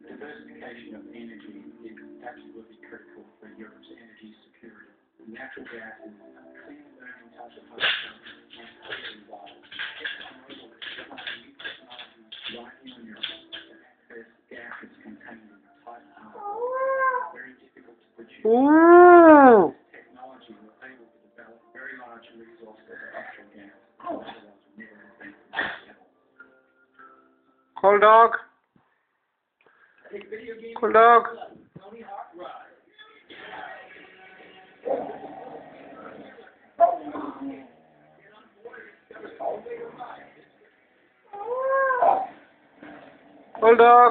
Diversification of energy is absolutely critical for Europe's energy security. Natural gas is a clean burning type of hydrocarbon and clearly vital. ExxonMobil is developing new technology right here in Europe to access gases contained in tight harbors. Very difficult to produce. This technology will able to develop very large resources of natural gas that otherwise would never have been possible. Cool dog. Cool dog. Cool dog.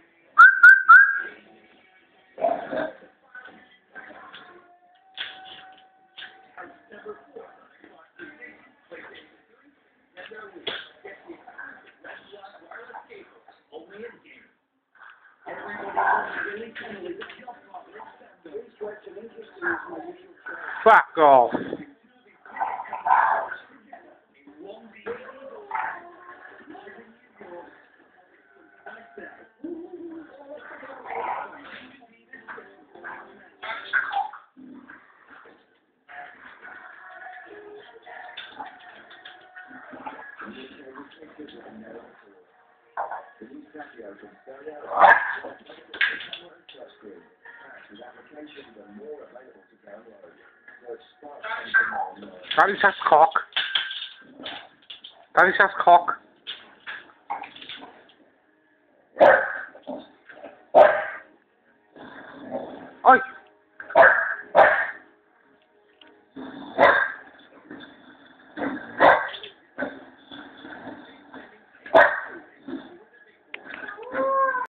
Fuck off. Daddy says cock. Daddy says cock.